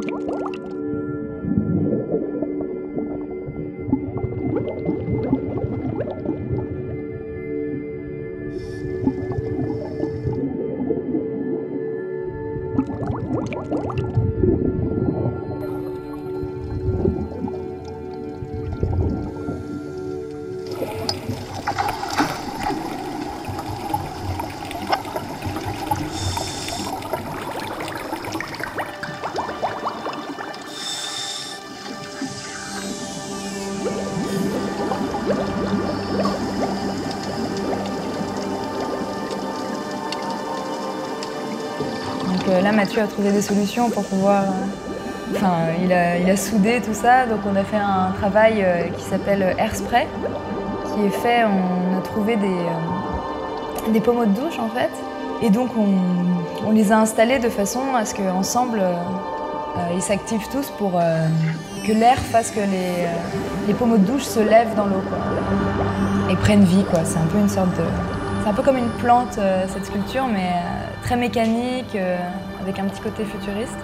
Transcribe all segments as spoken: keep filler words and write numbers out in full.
Donc euh, là, Mathieu a trouvé des solutions pour pouvoir... Euh, enfin, il a, il a soudé tout ça, donc on a fait un travail euh, qui s'appelle Airspray, qui est fait, on a trouvé des, euh, des pommeaux de douche en fait, et donc on, on les a installés de façon à ce qu'ensemble, euh, euh, ils s'activent tous pour euh, que l'air fasse que les, euh, les pommeaux de douche se lèvent dans l'eau, quoi, et prennent vie, quoi. C'est un peu une sorte de... C'est un peu comme une plante, euh, cette sculpture, mais euh, très mécanique, euh, avec un petit côté futuriste.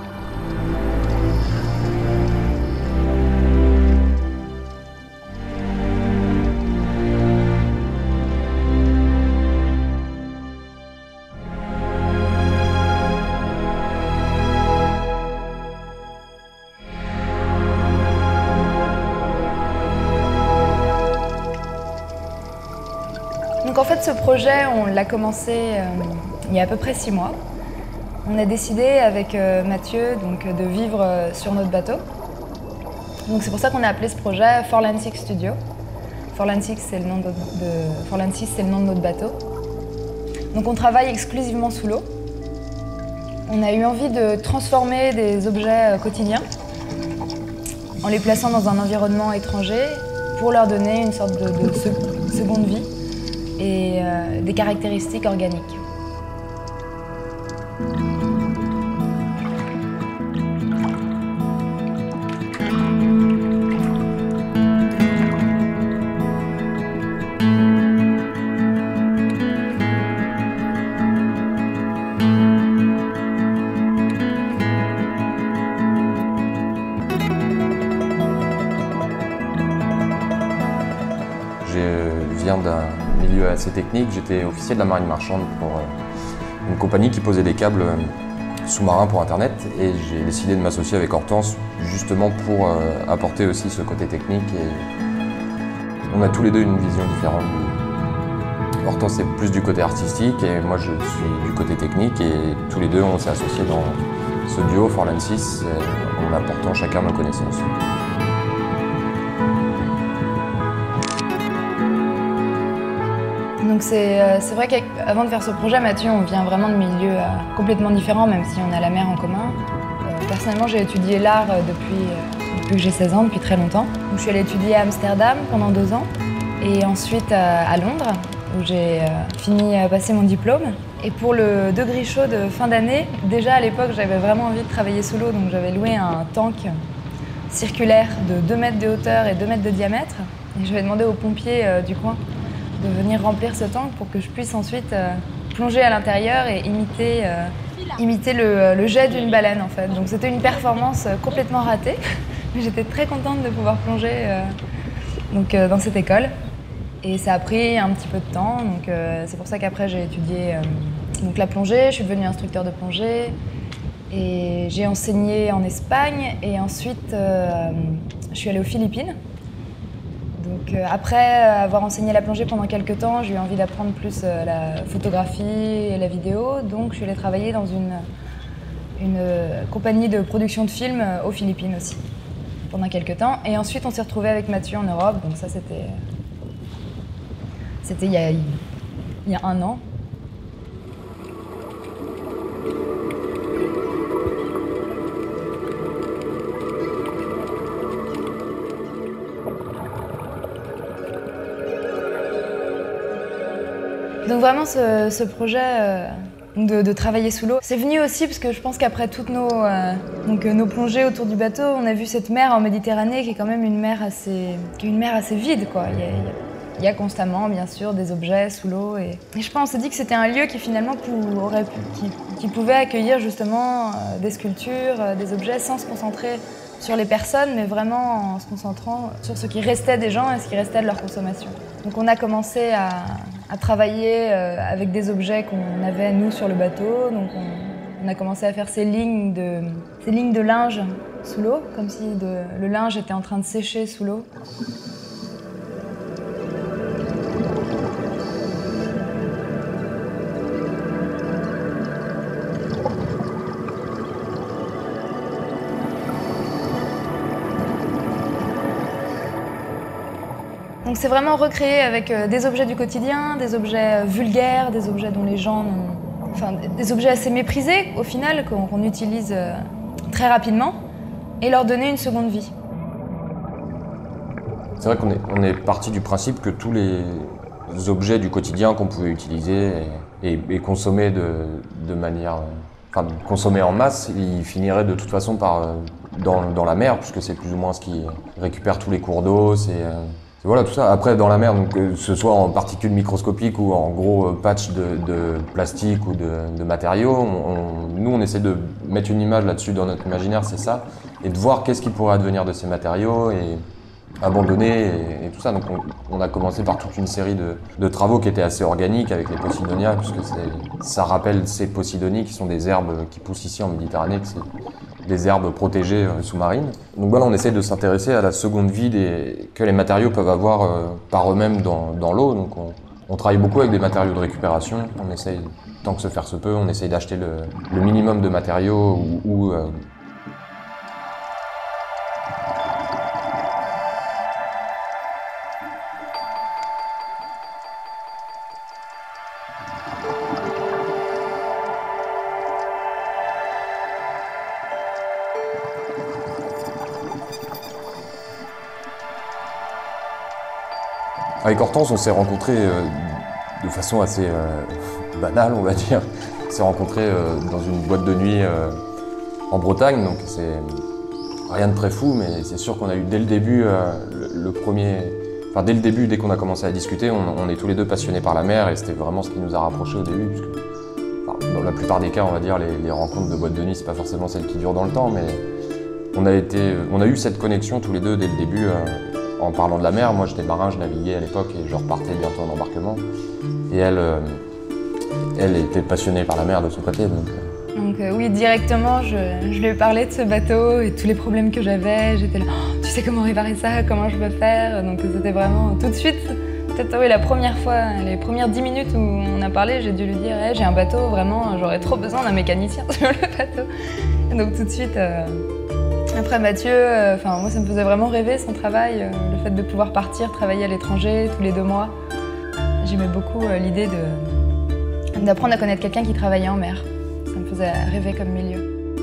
Donc en fait, ce projet, on l'a commencé euh, il y a à peu près six mois. On a décidé avec euh, Mathieu donc, de vivre euh, sur notre bateau. Donc c'est pour ça qu'on a appelé ce projet Forlan Six Studio. Forlan Six, c'est le nom de, de, Forlan Six, c'est le nom de notre bateau. Donc on travaille exclusivement sous l'eau. On a eu envie de transformer des objets euh, quotidiens en les plaçant dans un environnement étranger pour leur donner une sorte de, de se, seconde vie et euh, des caractéristiques organiques. Je viens d'un milieu assez technique. J'étais officier de la marine marchande pour une compagnie qui posait des câbles sous-marins pour Internet et j'ai décidé de m'associer avec Hortense justement pour apporter aussi ce côté technique. Et on a tous les deux une vision différente. Hortense est plus du côté artistique et moi je suis du côté technique et tous les deux on s'est associés dans ce duo Forlan Six en apportant chacun nos connaissances. Donc c'est euh, vrai qu'avant de faire ce projet, Mathieu, on vient vraiment de milieux euh, complètement différents, même si on a la mer en commun. Euh, personnellement, j'ai étudié l'art euh, depuis, euh, depuis que j'ai seize ans, depuis très longtemps. Donc, je suis allée étudier à Amsterdam pendant deux ans, et ensuite euh, à Londres, où j'ai euh, fini à passer mon diplôme. Et pour le degré chaud de fin d'année, déjà à l'époque, j'avais vraiment envie de travailler sous l'eau, donc j'avais loué un tank circulaire de deux mètres de hauteur et deux mètres de diamètre. Et j'avais demandé aux pompiers euh, du coin de venir remplir ce tank pour que je puisse ensuite euh, plonger à l'intérieur et imiter, euh, imiter le, le jet d'une baleine en fait. Donc c'était une performance complètement ratée, mais j'étais très contente de pouvoir plonger euh, donc, euh, dans cette école. Et ça a pris un petit peu de temps, donc euh, c'est pour ça qu'après j'ai étudié euh, donc, la plongée, je suis devenue instructeur de plongée et j'ai enseigné en Espagne et ensuite euh, je suis allée aux Philippines. Donc, euh, après avoir enseigné la plongée pendant quelques temps, j'ai eu envie d'apprendre plus euh, la photographie et la vidéo. Donc je suis allée travailler dans une, une euh, compagnie de production de films euh, aux Philippines aussi, pendant quelques temps. Et ensuite on s'est retrouvés avec Mathieu en Europe, donc ça c'était c'était il y a, il y a un an. Donc vraiment ce, ce projet euh, de, de travailler sous l'eau, c'est venu aussi parce que je pense qu'après toutes nos, euh, donc, nos plongées autour du bateau, on a vu cette mer en Méditerranée qui est quand même une mer assez, qui est une mer assez vide, quoi. Il y a, il y a Il y a constamment, bien sûr, des objets sous l'eau. Et... et je pense, on s'est dit que c'était un lieu qui, finalement, pour, aurait pu, qui, qui pouvait accueillir, justement, euh, des sculptures, euh, des objets, sans se concentrer sur les personnes, mais vraiment en se concentrant sur ce qui restait des gens et ce qui restait de leur consommation. Donc on a commencé à, à travailler euh, avec des objets qu'on avait, nous, sur le bateau. Donc on, on a commencé à faire ces lignes de, ces lignes de linge sous l'eau, comme si de, le linge était en train de sécher sous l'eau. Donc c'est vraiment recréé avec des objets du quotidien, des objets vulgaires, des objets dont les gens... Enfin, des objets assez méprisés, au final, qu'on qu'on utilise très rapidement, et leur donner une seconde vie. C'est vrai qu'on est, on est parti du principe que tous les objets du quotidien qu'on pouvait utiliser et, et, et consommer de, de manière... Enfin, consommer en masse, ils finiraient de toute façon par, dans, dans la mer, puisque c'est plus ou moins ce qui récupère tous les cours d'eau, c'est... Voilà, tout ça. Après, dans la mer, donc, que ce soit en particules microscopiques ou en gros patchs de, de plastique ou de, de matériaux, on, on, nous, on essaie de mettre une image là-dessus dans notre imaginaire, c'est ça, et de voir qu'est-ce qui pourrait advenir de ces matériaux et abandonnés et, et tout ça. Donc, on, on a commencé par toute une série de, de travaux qui étaient assez organiques avec les Posidonia, puisque ça rappelle ces Posidonies qui sont des herbes qui poussent ici en Méditerranée, que c'est des herbes protégées euh, sous-marines. Donc voilà, on essaie de s'intéresser à la seconde vie des, que les matériaux peuvent avoir euh, par eux-mêmes dans, dans l'eau. Donc on, on travaille beaucoup avec des matériaux de récupération. On essaye, tant que se faire se peut, on essaye d'acheter le, le minimum de matériaux ou, ou euh, Avec Hortense, on s'est rencontrés euh, de façon assez euh, banale, on va dire. On s'est rencontrés euh, dans une boîte de nuit euh, en Bretagne, donc c'est rien de très fou, mais c'est sûr qu'on a eu dès le début euh, le, le premier... Enfin, dès le début, dès qu'on a commencé à discuter, on, on est tous les deux passionnés par la mer et c'était vraiment ce qui nous a rapprochés au début. Puisque, enfin, dans la plupart des cas, on va dire, les, les rencontres de boîte de nuit, c'est pas forcément celles qui durent dans le temps, mais on a, été, on a eu cette connexion tous les deux dès le début. Euh, En parlant de la mer, moi j'étais marin, je naviguais à l'époque et je repartais bientôt en embarquement. Et elle, euh, elle était passionnée par la mer de son côté. Donc, euh... donc euh, oui, directement, je, je lui ai parlé de ce bateau et tous les problèmes que j'avais. J'étais là, oh, tu sais comment réparer ça, comment je peux faire. Donc c'était vraiment tout de suite, peut-être oui, la première fois, les premières dix minutes où on a parlé, j'ai dû lui dire, hey, j'ai un bateau, vraiment, j'aurais trop besoin d'un mécanicien sur le bateau. Et donc tout de suite... Euh... Après Mathieu, enfin euh, moi ça me faisait vraiment rêver son travail, euh, le fait de pouvoir partir travailler à l'étranger tous les deux mois. J'aimais beaucoup euh, l'idée de d'apprendre à connaître quelqu'un qui travaillait en mer. Ça me faisait rêver comme milieu.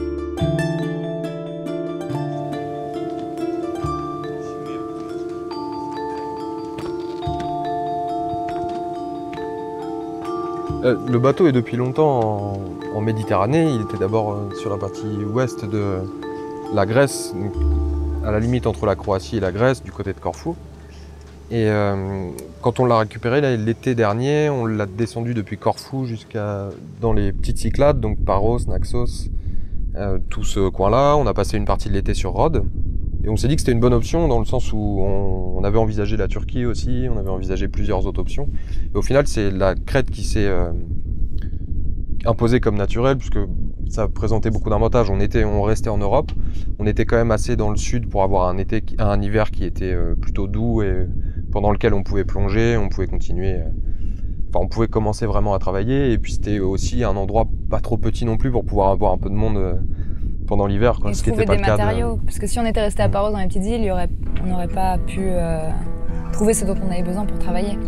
Euh, le bateau est depuis longtemps en, en Méditerranée. Il était d'abord euh, sur la partie ouest de la Grèce, donc à la limite entre la Croatie et la Grèce, du côté de Corfou. Et euh, quand on l'a récupéré l'été dernier, on l'a descendu depuis Corfou jusqu'à dans les petites Cyclades, donc Paros, Naxos, euh, tout ce coin-là. On a passé une partie de l'été sur Rhodes. Et on s'est dit que c'était une bonne option dans le sens où on, on avait envisagé la Turquie aussi, on avait envisagé plusieurs autres options. Et au final, c'est la Crète qui s'est euh, imposée comme naturelle, puisque ça présentait beaucoup d'avantages. On était, on restait en Europe, on était quand même assez dans le sud pour avoir un été, un hiver qui était plutôt doux et pendant lequel on pouvait plonger, on pouvait continuer. Enfin, on pouvait commencer vraiment à travailler. Et puis c'était aussi un endroit pas trop petit non plus pour pouvoir avoir un peu de monde pendant l'hiver. Et ce qui trouver était pas des le cas matériaux, de... parce que si on était resté à Paros dans les petites îles, il y aurait, on n'aurait pas pu euh, trouver ce dont on avait besoin pour travailler.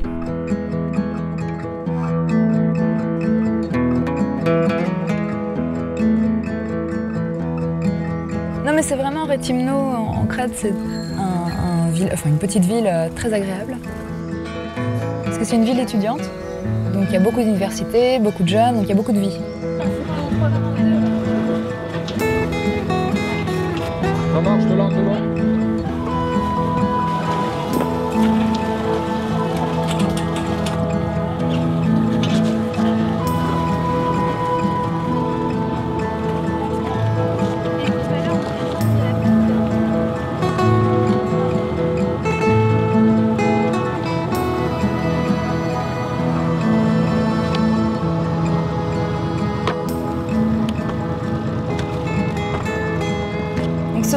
Non mais c'est vraiment Réthymno en Crète, c'est un, un ville, enfin une petite ville très agréable. Parce que c'est une ville étudiante, donc il y a beaucoup d'universités, beaucoup de jeunes, donc il y a beaucoup de vie. Ça marche de là, de là.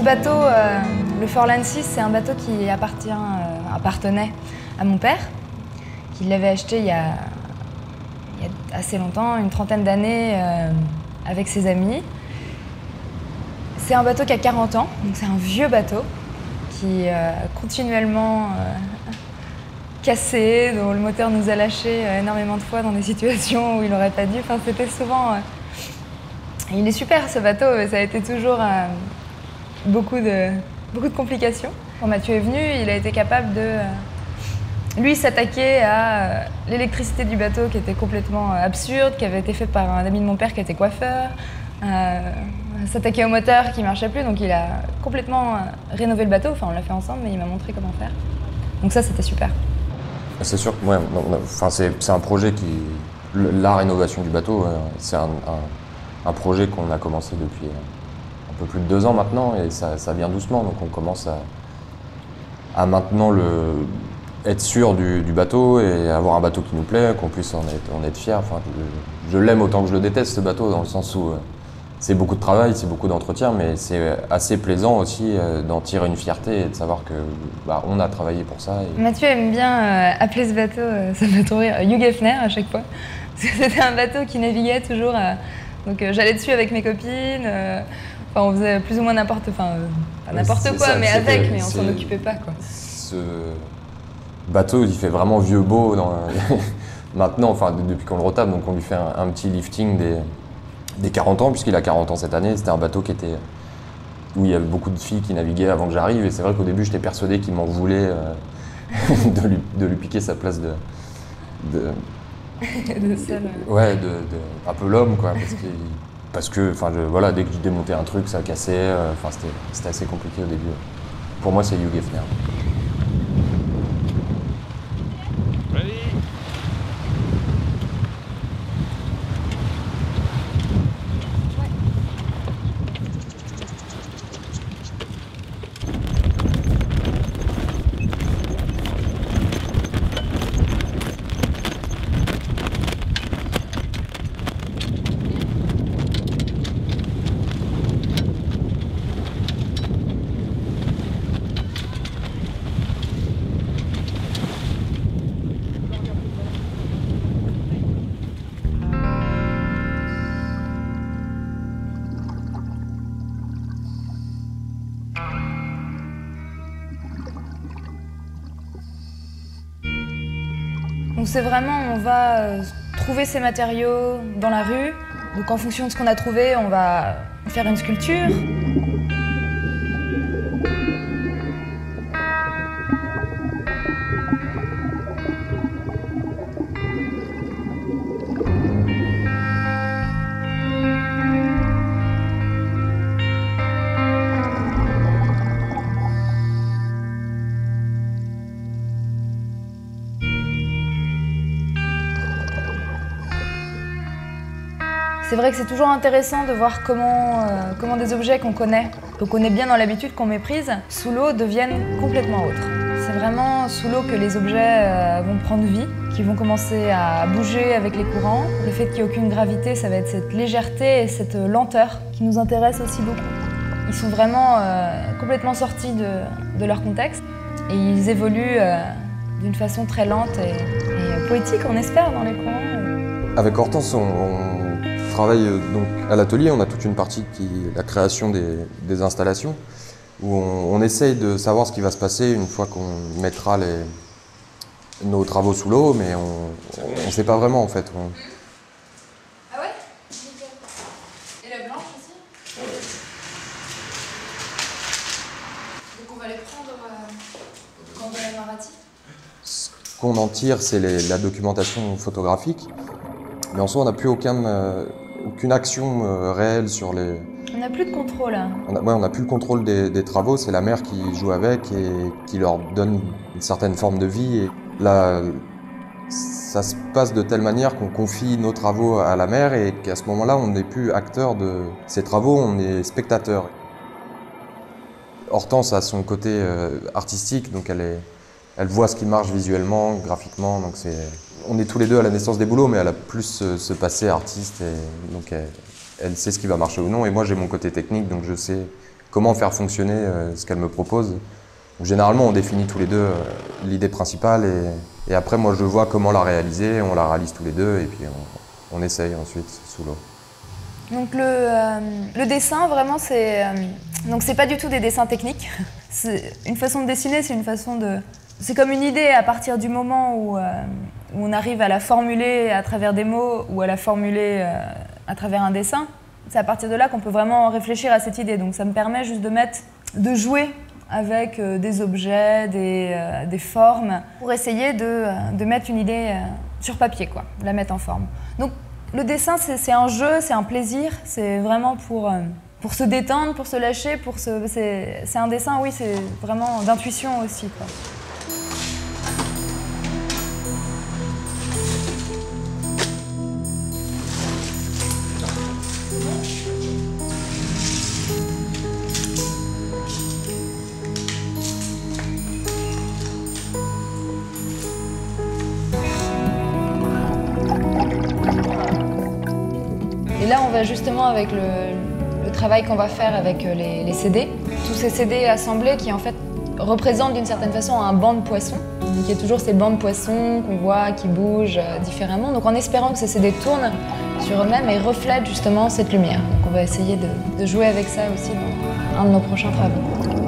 bateau, euh, le Forlan six, c'est un bateau qui appartient, euh, appartenait à mon père, qui l'avait acheté il y, a, il y a assez longtemps, une trentaine d'années, euh, avec ses amis. C'est un bateau qui a quarante ans, donc c'est un vieux bateau qui est euh, continuellement euh, cassé, dont le moteur nous a lâché euh, énormément de fois dans des situations où il n'aurait pas dû. Enfin, c'était souvent... Euh... Il est super ce bateau, mais ça a été toujours euh, beaucoup, de, beaucoup de complications. Quand Mathieu est venu, il a été capable de, euh, lui, s'attaquer à euh, l'électricité du bateau qui était complètement euh, absurde, qui avait été faite par un ami de mon père qui était coiffeur, euh, s'attaquer au moteur qui ne marchait plus, donc il a complètement euh, rénové le bateau. Enfin, on l'a fait ensemble, mais il m'a montré comment faire. Donc ça, c'était super. C'est sûr que ouais, enfin, c'est un projet qui... La rénovation du bateau, c'est un, un, un projet qu'on a commencé depuis un peu plus de deux ans maintenant, et ça, ça vient doucement, donc on commence à, à maintenant le, être sûr du, du bateau et avoir un bateau qui nous plaît, qu'on puisse en être, en être fier. Enfin, je je l'aime autant que je le déteste, ce bateau, dans le sens où c'est beaucoup de travail, c'est beaucoup d'entretien, mais c'est assez plaisant aussi d'en tirer une fierté et de savoir que bah, on a travaillé pour ça. Et... Mathieu aime bien euh, appeler ce bateau, euh, ça me fait trop rire, Hugh Hefner à chaque fois. Parce que c'était un bateau qui naviguait toujours. Euh, donc euh, j'allais dessus avec mes copines. Euh, enfin, on faisait plus ou moins n'importe, enfin euh, pas n'importe quoi, ça, mais avec, mais on s'en occupait pas, quoi. Ce bateau, il fait vraiment vieux beau dans, maintenant, enfin depuis qu'on le retape, donc on lui fait un, un petit lifting des. des quarante ans, puisqu'il a quarante ans cette année. C'était un bateau qui était, où il y avait beaucoup de filles qui naviguaient avant que j'arrive, et c'est vrai qu'au début j'étais persuadé qu'il m'en voulait euh, de, lui, de lui piquer sa place de... de, de seul, ouais, de, de, un peu l'homme, quoi, parce que, parce que enfin, je, voilà, dès que je démontais un truc, ça cassait, enfin, euh, c'était assez compliqué au début. Pour moi, c'est Hugh Hefner. Donc c'est vraiment, on va euh, trouver ces matériaux dans la rue. Donc en fonction de ce qu'on a trouvé, on va faire une sculpture. C'est vrai que c'est toujours intéressant de voir comment, euh, comment des objets qu'on connaît, qu'on connaît bien dans l'habitude, qu'on méprise, sous l'eau deviennent complètement autres. C'est vraiment sous l'eau que les objets euh, vont prendre vie, qui vont commencer à bouger avec les courants. Le fait qu'il n'y ait aucune gravité, ça va être cette légèreté et cette lenteur qui nous intéresse aussi beaucoup. Ils sont vraiment euh, complètement sortis de, de leur contexte et ils évoluent euh, d'une façon très lente et, et poétique, on espère, dans les courants. Avec Hortense, on, on... On travaille donc à l'atelier, on a toute une partie qui est la création des, des installations, où on, on essaye de savoir ce qui va se passer une fois qu'on mettra les, nos travaux sous l'eau, mais on ne sait pas vraiment en fait. On... Ah ouais? Nickel. Et la blanche aussi? Donc on va les prendre euh, quand on va la Marati? Ce qu'on en tire, c'est la documentation photographique, mais en soi on n'a plus aucun... Euh, aucune action euh, réelle sur les... On n'a plus de contrôle. On a, ouais, on n'a plus le contrôle des, des travaux, c'est la mer qui joue avec et qui leur donne une certaine forme de vie. Et là, ça se passe de telle manière qu'on confie nos travaux à la mer et qu'à ce moment-là, on n'est plus acteur de ces travaux, on est spectateur. Hortense a son côté euh, artistique, donc elle, est, elle voit ce qui marche visuellement, graphiquement, donc c'est... On est tous les deux à la naissance des boulots, mais elle a plus ce, ce passé artiste, et donc elle, elle sait ce qui va marcher ou non. Et moi, j'ai mon côté technique, donc je sais comment faire fonctionner euh, ce qu'elle me propose. Donc, généralement, on définit tous les deux euh, l'idée principale et, et après, moi, je vois comment la réaliser, on la réalise tous les deux et puis on, on essaye ensuite sous l'eau. Donc le, euh, le dessin, vraiment, c'est euh, donc c'est pas du tout des dessins techniques. Une façon de dessiner, c'est une façon de... C'est comme une idée à partir du moment où, euh, où on arrive à la formuler à travers des mots ou à la formuler euh, à travers un dessin. C'est à partir de là qu'on peut vraiment réfléchir à cette idée. Donc ça me permet juste de mettre, de jouer avec euh, des objets, des, euh, des formes, pour essayer de, euh, de mettre une idée euh, sur papier, quoi, de la mettre en forme. Donc le dessin, c'est un jeu, c'est un plaisir, c'est vraiment pour, euh, pour se détendre, pour se lâcher, pour se, c'est un dessin, oui, c'est vraiment d'intuition aussi, quoi. Et là, on va justement avec le, le travail qu'on va faire avec les, les C D, tous ces C D assemblés qui en fait représentent d'une certaine façon un banc de poissons. Donc, il y a toujours ces bancs de poissons qu'on voit qui bougent différemment. Donc en espérant que ces C D tournent sur eux-mêmes et reflètent justement cette lumière. Donc on va essayer de, de jouer avec ça aussi dans un de nos prochains travaux.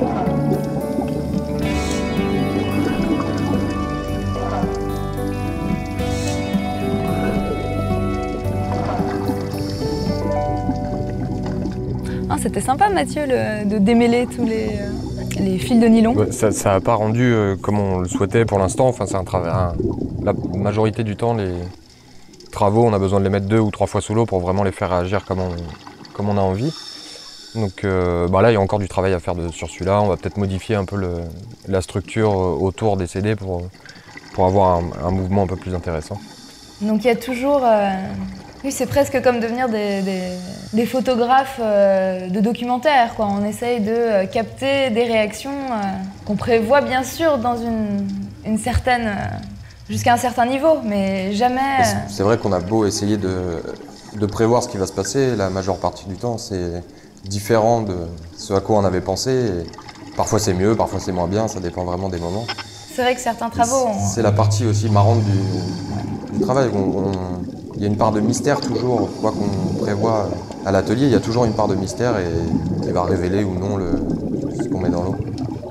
Ah, c'était sympa, Mathieu, le, de démêler tous les, euh, les fils de nylon. Ouais, ça n'a pas rendu euh, comme on le souhaitait pour l'instant. Enfin, c'est un travail. Un, la majorité du temps, les travaux, on a besoin de les mettre deux ou trois fois sous l'eau pour vraiment les faire réagir comme on, comme on a envie. Donc euh, bah là, il y a encore du travail à faire de, sur celui-là. On va peut-être modifier un peu le, la structure autour des C D pour, pour avoir un, un mouvement un peu plus intéressant. Donc il y a toujours... Euh... Oui, c'est presque comme devenir des, des, des photographes euh, de documentaires, quoi. On essaye de euh, capter des réactions euh, qu'on prévoit bien sûr dans une, une certaine, euh, jusqu'à un certain niveau, mais jamais... Euh... C'est vrai qu'on a beau essayer de, de prévoir ce qui va se passer, la majeure partie du temps c'est différent de ce à quoi on avait pensé. Et parfois c'est mieux, parfois c'est moins bien, ça dépend vraiment des moments. C'est vrai que certains travaux... C'est on... la partie aussi marrante du, du travail. On, on, Il y a une part de mystère toujours, quoi qu'on prévoit à l'atelier, il y a toujours une part de mystère et qui va révéler ou non le, ce qu'on met dans l'eau.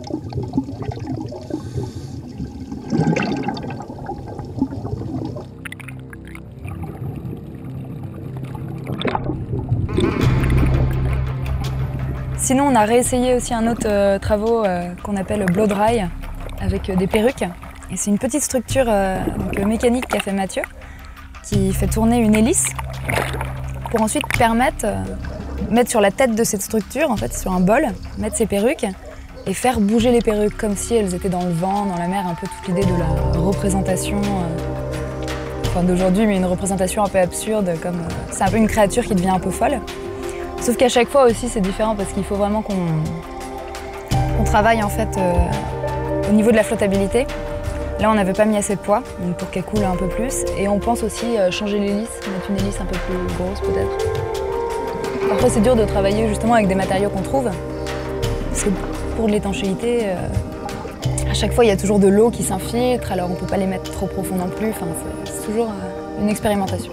Sinon, on a réessayé aussi un autre euh, travaux euh, qu'on appelle blow dry, avec euh, des perruques. Et c'est une petite structure euh, donc, euh, mécanique qu'a fait Mathieu, qui fait tourner une hélice pour ensuite permettre, euh, mettre sur la tête de cette structure, en fait, sur un bol, mettre ses perruques et faire bouger les perruques comme si elles étaient dans le vent, dans la mer, un peu toute l'idée de la représentation, euh, enfin d'aujourd'hui, mais une représentation un peu absurde, comme euh, c'est un peu une créature qui devient un peu folle. Sauf qu'à chaque fois aussi c'est différent parce qu'il faut vraiment qu'on qu'on travaille en fait euh, au niveau de la flottabilité. Là, on n'avait pas mis assez de poids, donc pour qu'elle coule un peu plus. Et on pense aussi changer l'hélice, mettre une hélice un peu plus grosse peut-être. Parfois, c'est dur de travailler justement avec des matériaux qu'on trouve. Parce que pour de l'étanchéité, euh, à chaque fois, il y a toujours de l'eau qui s'infiltre, alors on ne peut pas les mettre trop profond non plus. Enfin, c'est toujours euh, une expérimentation.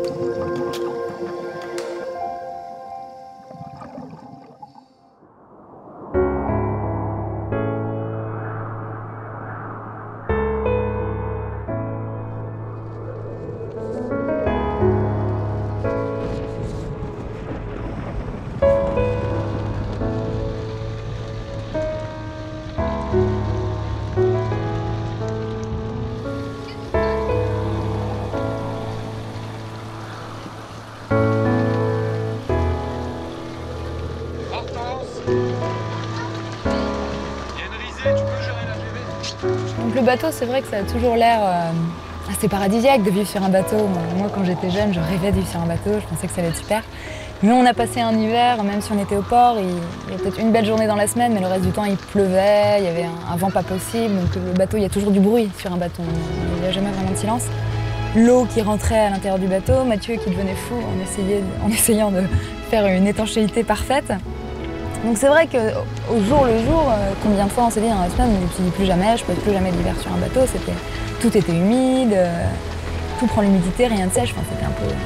Donc le bateau, c'est vrai que ça a toujours l'air euh, assez paradisiaque de vivre sur un bateau. Moi, quand j'étais jeune, je rêvais de vivre sur un bateau, je pensais que ça allait être super. Mais on a passé un hiver, même si on était au port, il y a peut-être une belle journée dans la semaine, mais le reste du temps, il pleuvait, il y avait un, un vent pas possible. Donc le bateau, il y a toujours du bruit sur un bateau, il n'y a jamais vraiment de silence. L'eau qui rentrait à l'intérieur du bateau, Mathieu qui devenait fou en, essayait, en essayant de faire une étanchéité parfaite. Donc c'est vrai qu'au jour le jour, euh, combien de fois on s'est dit dans la semaine, je me suis dit plus jamais, je pose plus jamais l'hiver sur un bateau, c'était, tout était humide, euh, tout prend l'humidité, rien ne sèche, enfin, c'était un peu...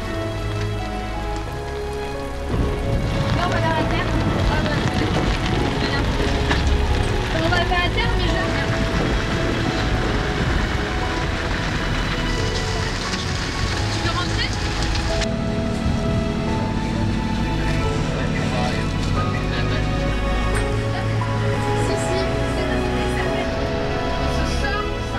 Là, on va vers la terre. On va vers la terre, mais je... Tu veux rentrer? Si, si, c'est dans cette externe. On se sort, ça.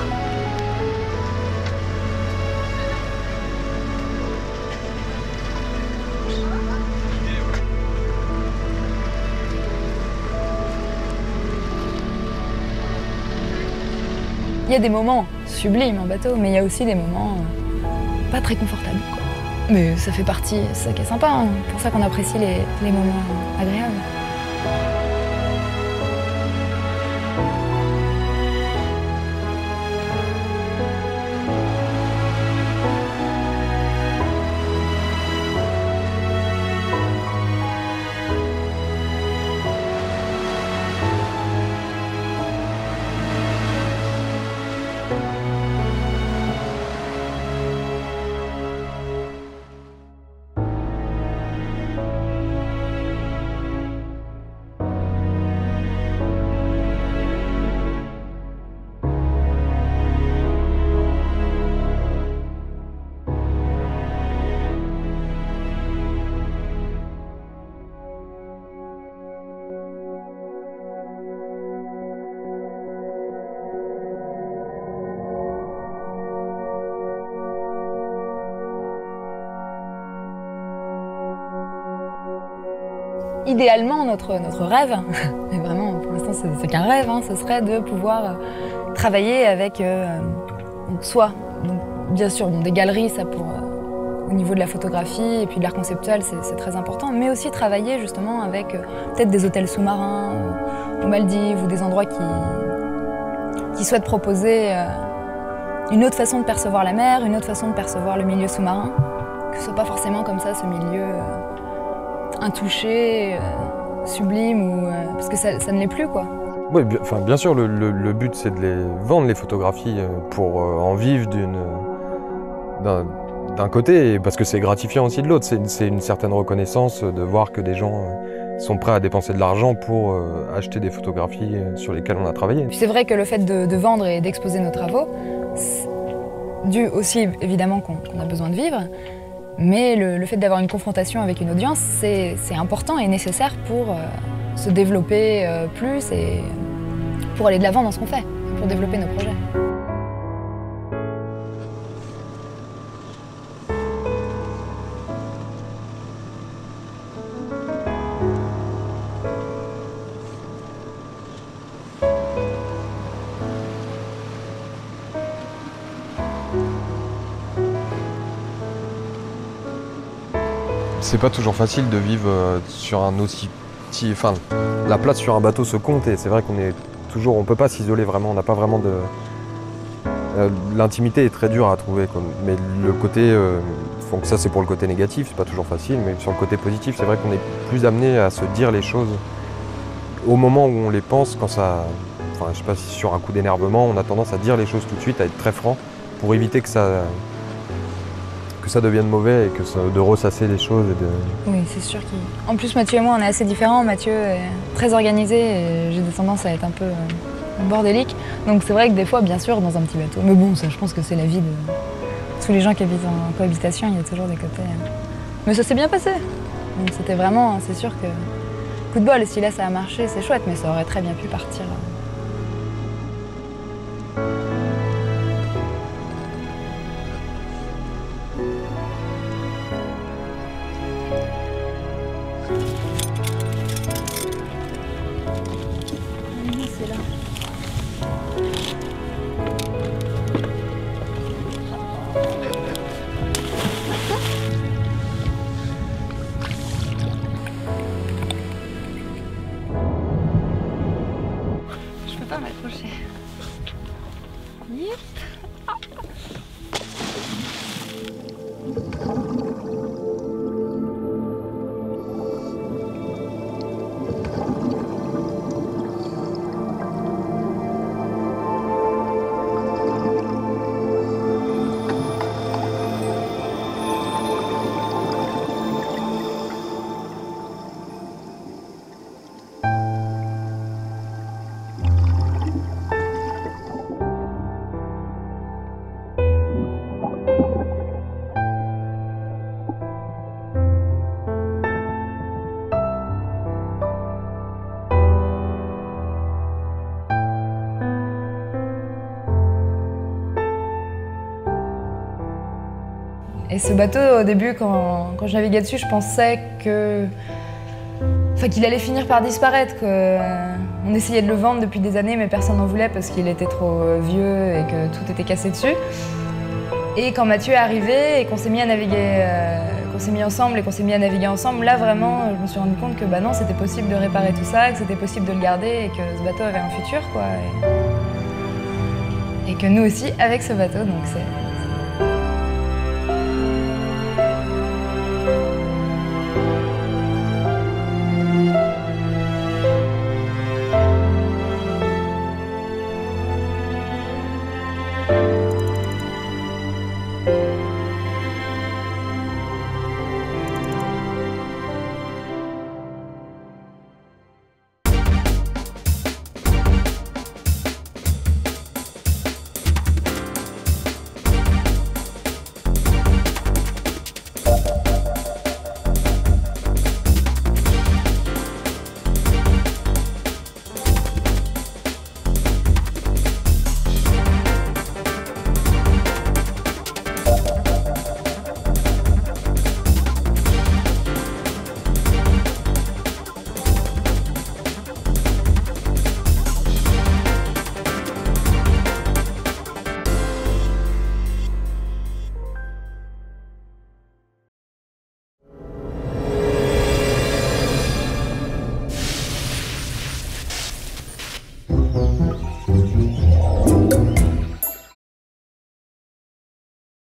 Il y a des moments sublimes en bateau, mais il y a aussi des moments euh, pas très confortables, quoi. Mais ça fait partie, c'est ça qui est sympa, hein. C'est pour ça qu'on apprécie les, les moments agréables. Idéalement, notre, notre rêve, mais vraiment pour l'instant c'est qu'un rêve, hein, ce serait de pouvoir euh, travailler avec euh, donc soit, donc, bien sûr, bon, des galeries, ça pour, euh, au niveau de la photographie et puis de l'art conceptuel, c'est très important, mais aussi travailler justement avec euh, peut-être des hôtels sous-marins euh, aux Maldives ou des endroits qui, qui souhaitent proposer euh, une autre façon de percevoir la mer, une autre façon de percevoir le milieu sous-marin, que ce soit pas forcément comme ça ce milieu euh, intouché, euh, sublime, ou, euh, parce que ça, ça ne l'est plus, quoi. Oui, bien, enfin, bien sûr, le, le, le but c'est de les vendre, les photographies, pour euh, en vivre d'un côté, parce que c'est gratifiant aussi de l'autre. C'est une, une certaine reconnaissance de voir que des gens euh, sont prêts à dépenser de l'argent pour euh, acheter des photographies sur lesquelles on a travaillé. C'est vrai que le fait de, de vendre et d'exposer nos travaux, dû aussi évidemment qu'on qu'on a besoin de vivre, mais le, le fait d'avoir une confrontation avec une audience, c'est important et nécessaire pour euh, se développer euh, plus et pour aller de l'avant dans ce qu'on fait, pour développer nos projets. C'est pas toujours facile de vivre sur un aussi petit... Enfin, la place sur un bateau se compte et c'est vrai qu'on est toujours... On peut pas s'isoler vraiment, on n'a pas vraiment de... Euh, L'intimité est très dure à trouver, quoi. Mais le côté... Euh, donc ça c'est pour le côté négatif, c'est pas toujours facile, mais sur le côté positif, c'est vrai qu'on est plus amené à se dire les choses au moment où on les pense, quand ça... Enfin, je sais pas si sur un coup d'énervement, on a tendance à dire les choses tout de suite, à être très franc, pour éviter que ça... que ça devienne mauvais et que ça, de ressasser les choses. Et de... Oui, c'est sûr qu'il... En plus, Mathieu et moi, on est assez différents. Mathieu est très organisé et j'ai des tendances à être un peu euh, bordélique. Donc c'est vrai que des fois, bien sûr, dans un petit bateau. Mais bon, ça, je pense que c'est la vie de tous les gens qui habitent en cohabitation. Il y a toujours des côtés... Euh... Mais ça s'est bien passé. Donc c'était vraiment, c'est sûr que... Coup de bol, si là ça a marché, c'est chouette, mais ça aurait très bien pu partir. C'est là. Je peux pas m'accrocher. Yep. Ah. Et ce bateau, au début, quand, quand je naviguais dessus, je pensais que, enfin, qu'il allait finir par disparaître. Que, euh, on essayait de le vendre depuis des années, mais personne n'en voulait parce qu'il était trop vieux et que tout était cassé dessus. Et quand Mathieu est arrivé et qu'on s'est mis à naviguer, euh, qu'on s'est mis ensemble et qu'on s'est mis à naviguer ensemble, là vraiment, je me suis rendu compte que bah non, c'était possible de réparer tout ça, que c'était possible de le garder et que ce bateau avait un futur, quoi. Et, et que nous aussi avec ce bateau, donc c'est.